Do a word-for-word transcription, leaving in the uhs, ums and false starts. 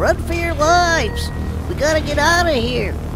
Run for your lives! We gotta get out of here!